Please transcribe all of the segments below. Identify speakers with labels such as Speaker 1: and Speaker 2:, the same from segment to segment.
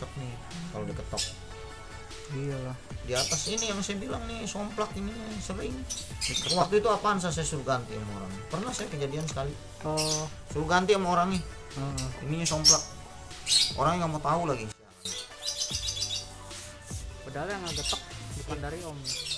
Speaker 1: rusak nih kalau diketok.
Speaker 2: Iyalah.
Speaker 1: Di atas ini yang saya bilang nih somplak ini sering. Waktu itu apaan saya suruh ganti sama orang. Pernah saya kejadian sekali.
Speaker 2: Oh.
Speaker 1: Suruh ganti sama orang nih. Ininya somplak. Orangnya nggak mau tahu lagi.
Speaker 2: Padahal yang ngegetok bukan dari om.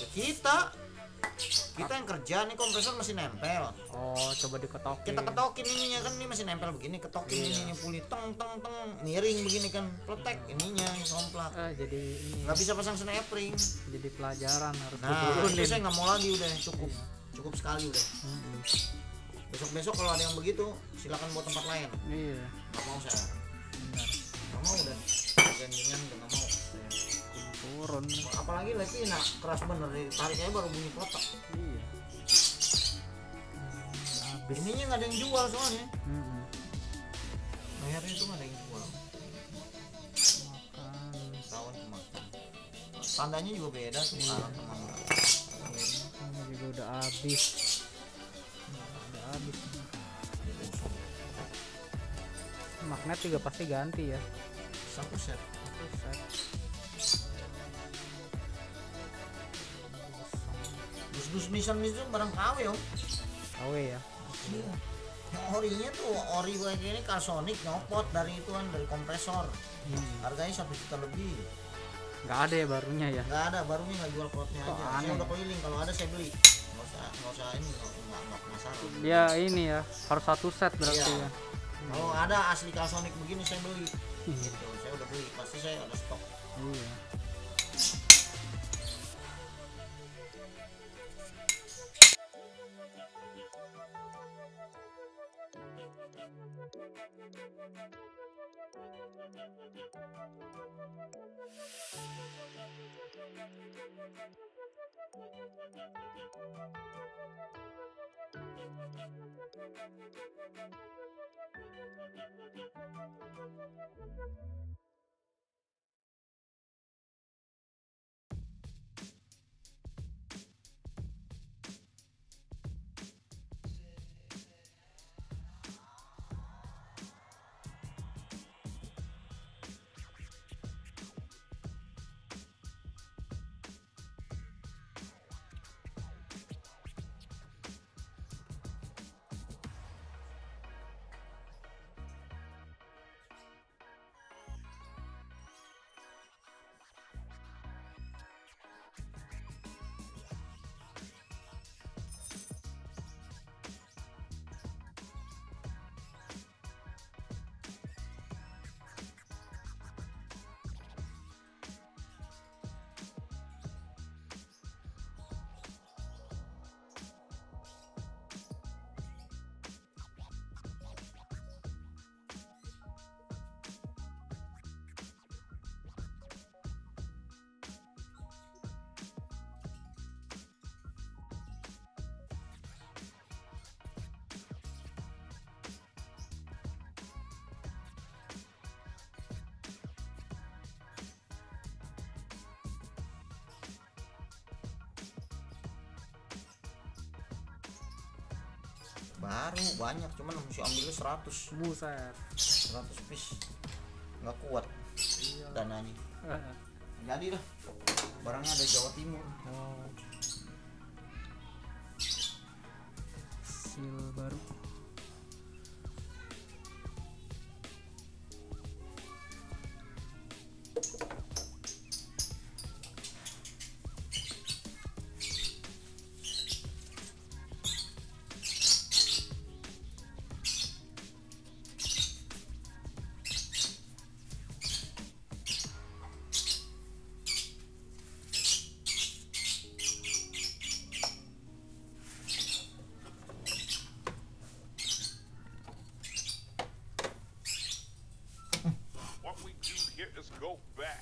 Speaker 1: Kita yang kerja nih, kompresor masih nempel.
Speaker 2: Oh, coba diketokin.
Speaker 1: Kita ketokin ininya kan, ini masih nempel begini, ketokin ininya puli teng miring begini kan, pletek ininya somplak.
Speaker 2: Jadi ini
Speaker 1: Nggak bisa pasang snapring.
Speaker 2: jadi pelajaran harus
Speaker 1: Nah,
Speaker 2: diturunin.
Speaker 1: itu saya nggak mau lagi, udah cukup sekali udah. Besok kalau ada yang begitu silakan buat tempat lain.
Speaker 2: Iya.
Speaker 1: Nggak mau saya.
Speaker 2: Benar.
Speaker 1: Nggak mau udah. Janjian udah nggak mau.
Speaker 2: Turun.
Speaker 1: Apalagi lagi keras bener, tarik aja baru bunyi peletak.
Speaker 2: Iya. Habis.
Speaker 1: Ininya nggak ada yang jual soalnya. Bayarnya itu nggak ada yang jual.
Speaker 2: Makan.
Speaker 1: Kawan kemakan. Tandanya juga beda tuh.
Speaker 2: Ini juga udah habis. Magnet juga pasti ganti ya.
Speaker 1: Satu set. Dus Nissan itu barang KW om.
Speaker 2: KW ya.
Speaker 1: Iya. Yang orinya tuh ori kayak gini Calsonic nyopot dari itu kan, dari kompresor. Harganya 1 juta lebih.
Speaker 2: Nggak ada ya barunya ya?
Speaker 1: Nggak ada, barunya nggak jual klotnya aja. Saya udah keliling, kalau ada saya beli. Nggak usah ini, nggak penasaran.
Speaker 2: Ya ini ya, harus 1 set berarti
Speaker 1: Iya.
Speaker 2: ya.
Speaker 1: Kalau ada asli Calsonic begini saya beli. Gitu, saya udah beli, pasti saya ada stok.
Speaker 2: Iya.
Speaker 1: Baru banyak, cuman mesti ambilnya 100.
Speaker 2: Buset.
Speaker 1: 100 piece. Nggak kuat dananya. Jadi dah. Barangnya ada Jawa Timur.
Speaker 2: Oh. Seal baru.
Speaker 3: Go back.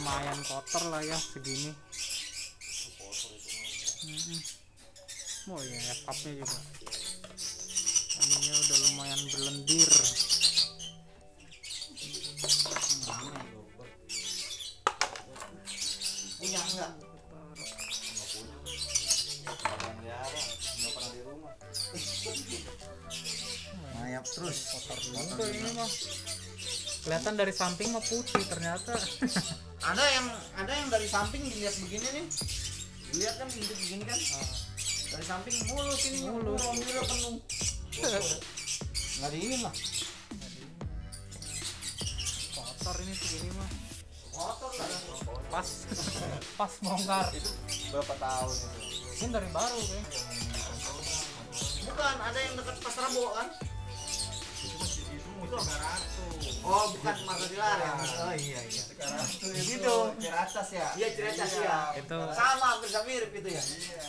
Speaker 2: lumayan kotor lah ya segini. Oh iya, cupnya juga ininya udah lumayan berlendir.
Speaker 1: Punya enggak? Mayap terus.
Speaker 2: Kotor ini mah. Kelihatan dari samping mah putih ternyata.
Speaker 1: Ada yang dari samping dilihat begini nih. Dilihat kan hidup begini kan. Dari samping mulus ini
Speaker 2: Mulus.
Speaker 1: Alhamdulillah penuh. Nggak di ini mah.
Speaker 2: Kotor ini segini mah.
Speaker 1: Kotor lah.
Speaker 2: Pas bongkar.
Speaker 3: Itu berapa tahun itu?
Speaker 2: Ini dari baru kan.
Speaker 1: Bukan, ada yang dekat Pasar Rebo kan?
Speaker 3: Itu 300.
Speaker 1: Oh, bukan Masa Dilarang. Oh iya.
Speaker 3: Gitu. Ciracas ya?
Speaker 1: Iya, Ciracas ya.
Speaker 2: Itu
Speaker 1: Sama, hampir mirip itu ya.
Speaker 3: Iya.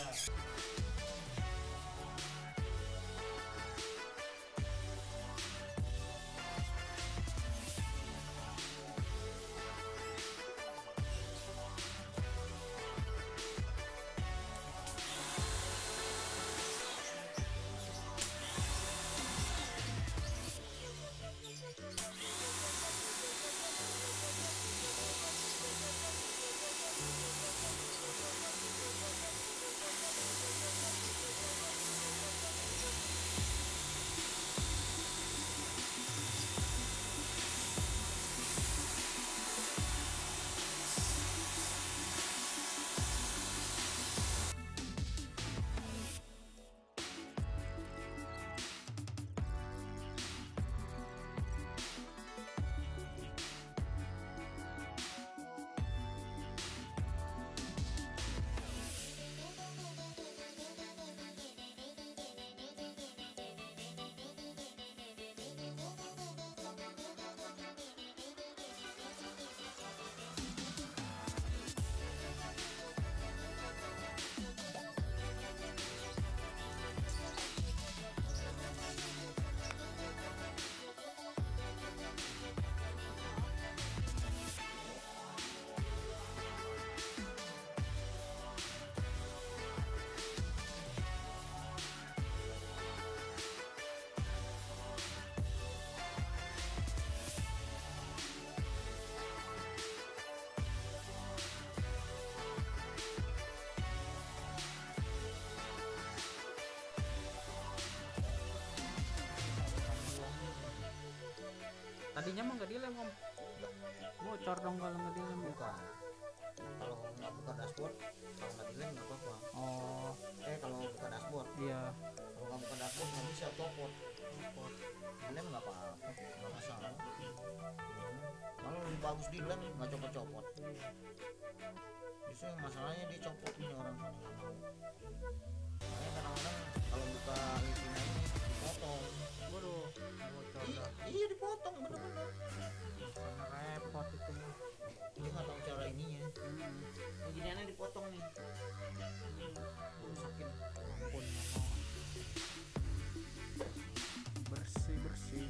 Speaker 2: tadinya mah nggak dilem om. Bocor dong kalau nggak dilem ya.
Speaker 1: Bukan. Kalau nggak buka dashboard, kalau nggak dilem nggak apa-apa.
Speaker 2: Oh
Speaker 1: Kalau buka dashboard,
Speaker 2: iya.
Speaker 1: kalau nggak buka dashboard nggak bisa copot. Dilem nggak apa-apa, nggak masalah. Kalau lebih bagus dilem nggak copot-copot. Justru yang masalahnya dia copot ini orang. Makanya kadang-kadang kalau buka livinnya ini dipotong.
Speaker 2: Waduh, bocor dah.
Speaker 1: Iya dipotong bener-bener.
Speaker 2: Repot itu mah.
Speaker 1: Dia nggak tahu cara ininya. Beginiannya dipotong nih. Rusakin.
Speaker 2: Ampun ya mau. Bersih.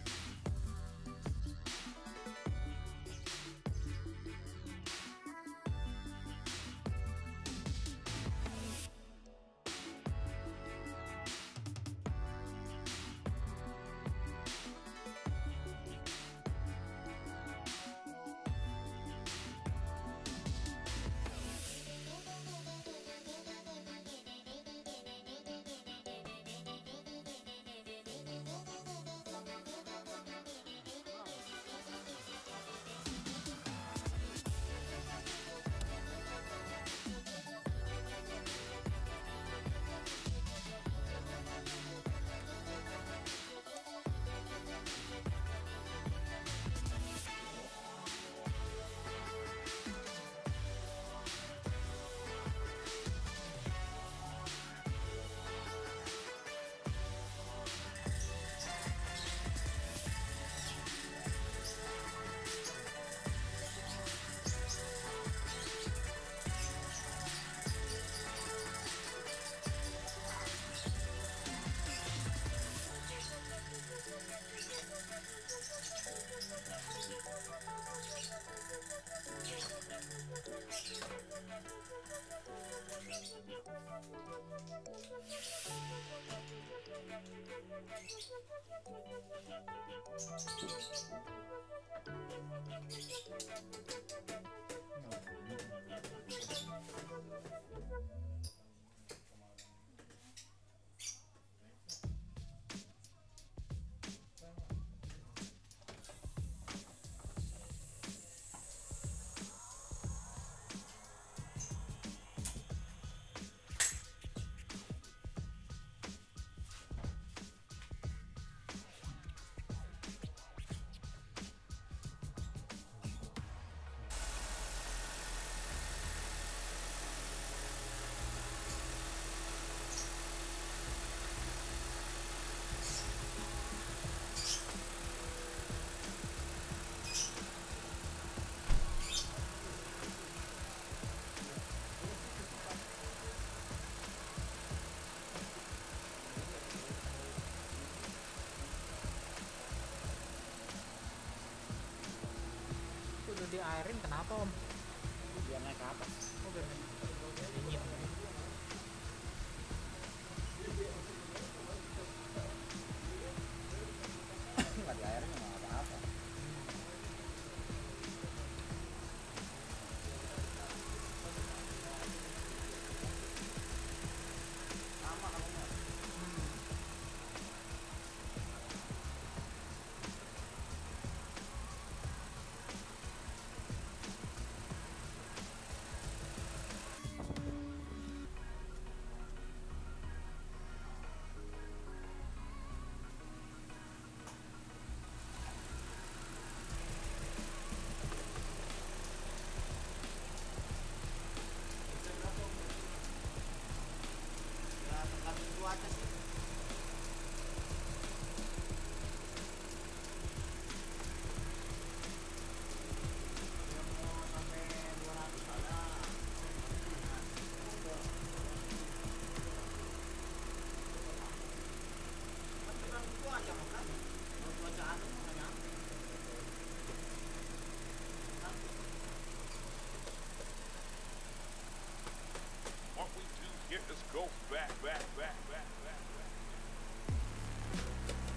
Speaker 2: Itu udah diairin kenapa om?
Speaker 1: Biar naik ke atas.
Speaker 2: Oh biar dingin.
Speaker 1: Nggak di airnya nggak apa-apa. Sama kalau nggak. Ya tergantung cuaca sih. Ya mau sampai 200 ada. Kan tergantung cuaca makanya. Kalau cuaca anu nggak nyampe.
Speaker 4: What we do here is go back, back, back, back, back, back.